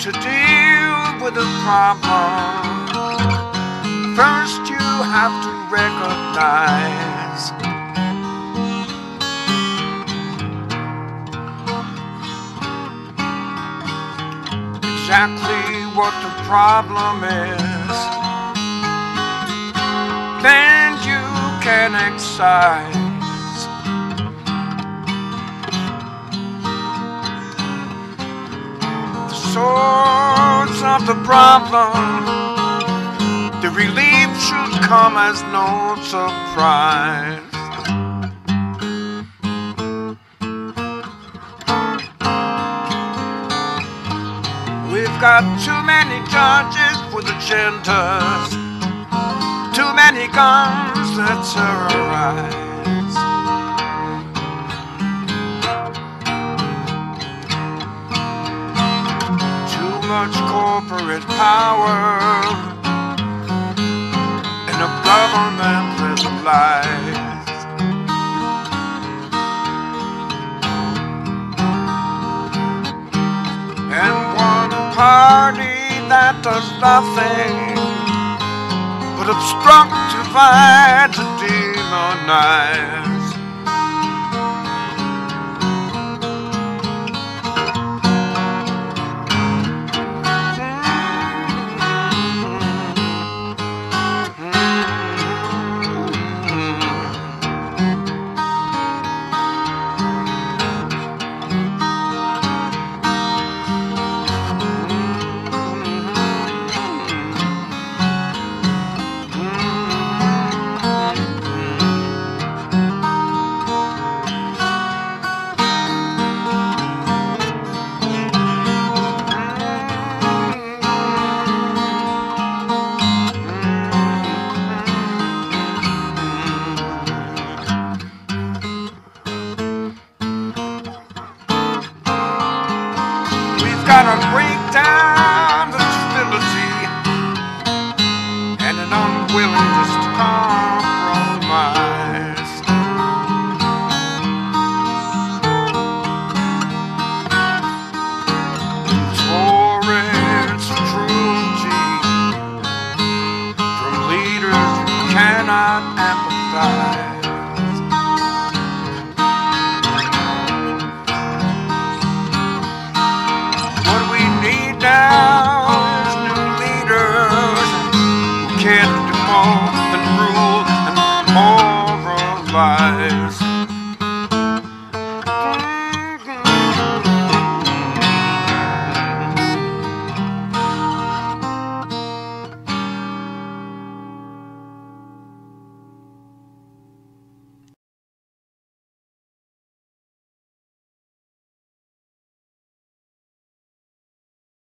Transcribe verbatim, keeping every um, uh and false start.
To deal with a problem, first you have to recognize exactly what the problem is. Then you can excise source of the problem. The relief should come as no surprise. We've got too many judges for the genders, too many guns that terrorize. Much corporate power in a government that lies. And one party that does nothing but obstruct, divide, to demonize. Gotta break down the stability and an unwilling